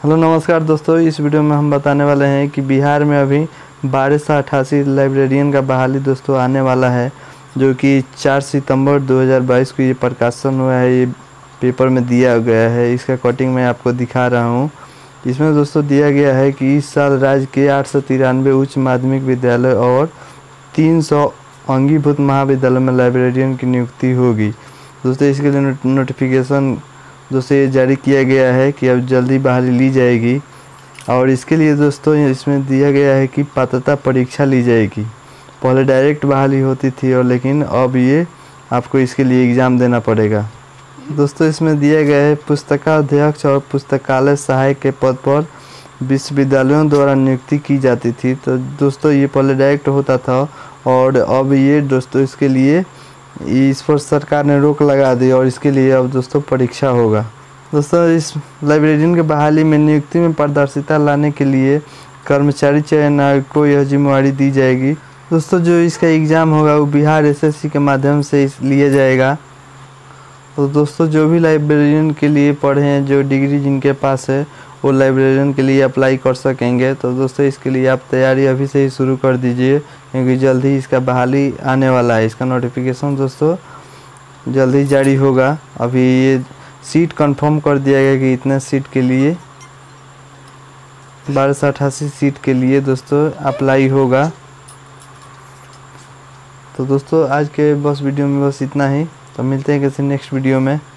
Hello नमस्कार दोस्तों, इस वीडियो में हम बताने वाले हैं कि बिहार में अभी 1288 लाइब्रेरियन का बहाली दोस्तों आने वाला है, जो कि 4 सितंबर 2022 को ये प्रकाशन हुआ है। ये पेपर में दिया गया है। इसका कटिंग मैं आपको दिखा रहा हूँ। इसमें दोस्तों दिया गया है कि इस साल राज्य के 893 उच्च माध्यमिक विद्यालय और 300 अंगीभूत महाविद्यालय में लाइब्रेरियन की नियुक्ति होगी। दोस्तों इसके लिए नोटिफिकेशन दोस्तों ये जारी किया गया है कि अब जल्दी बहाली ली जाएगी। और इसके लिए दोस्तों इसमें दिया गया है कि पात्रता परीक्षा ली जाएगी। पहले डायरेक्ट बहाली होती थी और लेकिन अब ये आपको इसके लिए एग्ज़ाम देना पड़ेगा। दोस्तों इसमें दिया गया है पुस्तकाध्यक्ष और पुस्तकालय सहायक के पद पर विश्वविद्यालयों द्वारा नियुक्ति की जाती थी। तो दोस्तों ये पहले डायरेक्ट होता था और अब ये दोस्तों इसके लिए इस पर सरकार ने रोक लगा दी और इसके लिए अब दोस्तों परीक्षा होगा। दोस्तों इस लाइब्रेरियन के बहाली में नियुक्ति में पारदर्शिता लाने के लिए कर्मचारी चयन आयोग को यह जिम्मेवारी दी जाएगी। दोस्तों जो इसका एग्ज़ाम होगा वो बिहार एसएससी के माध्यम से लिया जाएगा। तो दोस्तों जो भी लाइब्रेरियन के लिए पढ़े हैं, जो डिग्री जिनके पास है, वो लाइब्रेरियन के लिए अप्लाई कर सकेंगे। तो दोस्तों इसके लिए आप तैयारी अभी से ही शुरू कर दीजिए, क्योंकि जल्द ही इसका बहाली आने वाला है। इसका नोटिफिकेशन दोस्तों जल्द ही जारी होगा। अभी ये सीट कंफर्म कर दिया गया कि इतने सीट के लिए 1288 सीट के लिए दोस्तों अप्लाई होगा। तो दोस्तों आज के बस वीडियो में बस इतना ही। तो मिलते हैं किसी नेक्स्ट वीडियो में।